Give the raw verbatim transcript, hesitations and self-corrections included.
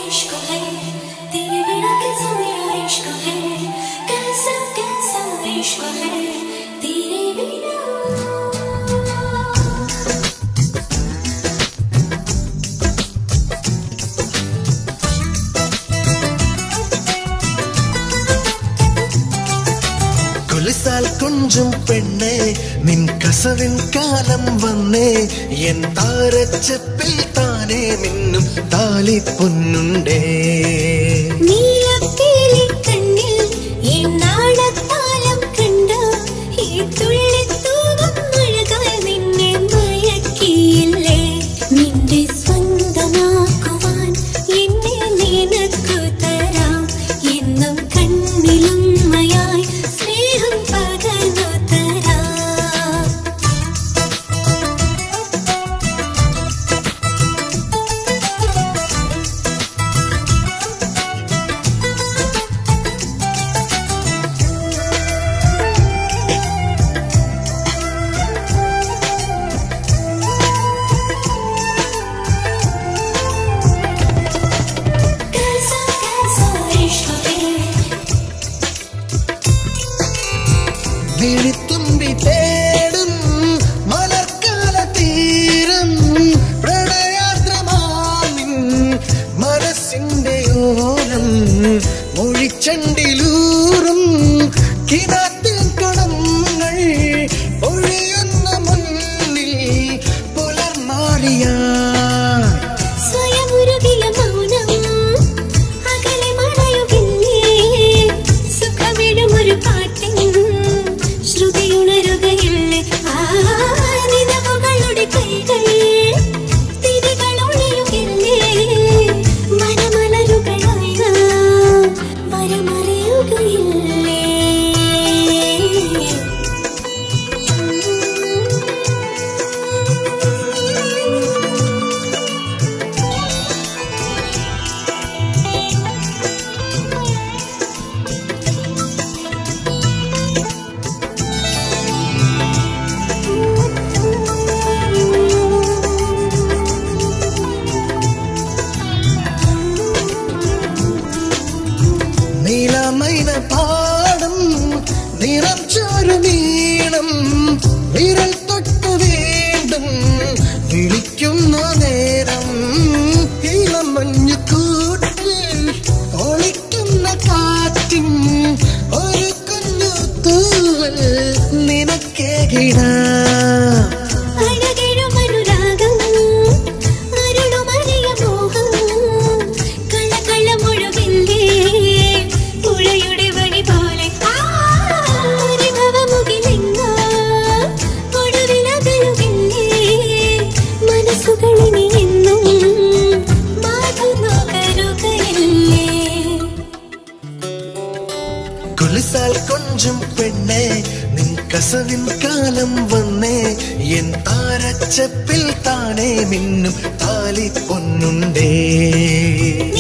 கொஞ்சம் பெண்ணே நின் கசவின் காலம் வந்தே என் தாரச்சப்பில் தானே மின்னும் தாலி பொன்னுண்டே நீலப்பேலி கண்ணில் என் நாடத்தாலம் கண்டா துள்ளி தூவும் அழகாய் നിന്നെ മയക്കിയില്ലേ നിന്റെ സ്വന്തമാക്കുവാൻ എന്നെ നിനക്കു തരാം എന്നും കണ്ണിലും മയായി സ്നേഹം പകർന്നു തരാം വിളിത്തുമ്പി തേടും മലർക്കാല തീരം പ്രണയാദ്രമാനിൻ മനസ്സിന്റെ ഓരം മൊഴിച്ചണ്ടിലൂറും കിനാത്തിൻ കണങ്ങൾ ഒഴിയുന്ന മുന്നിൽ പുലർമാറിയ സ്വയമുരുകിയ മൗനം അകലെ മറയുകില്ലേ സുഖമിടുമൊരു പാട്ടിൻ ശ്രുതിയുണരുകയില്ലേ ആ നിലവുകളുടെ കൈകൾ തിരികളൊളിയുകില്ലേ വനമലരുകളായി വരമറിയുകയില്ലേ നീലമൈന പാടും നിറം ചോരുമീണം വിരൽ തൊട്ട് വീണ്ടും വിളിക്കുന്ന നേരം ഇളം മഞ്ഞു കൂട്ടിൽ ഒളിക്കുന്ന കാറ്റിൻ ഒരു കുഞ്ഞു തൂവൽ നിനക്കേകിടാം കുലിസാൽ കൊഞ്ചും പെണ്ണേ നിൻ കസവിൻ കാലം വന്നേ എൻ താരച്ചപ്പിൽ താനേ മിന്നും താലി പൊന്നുണ്ടേ.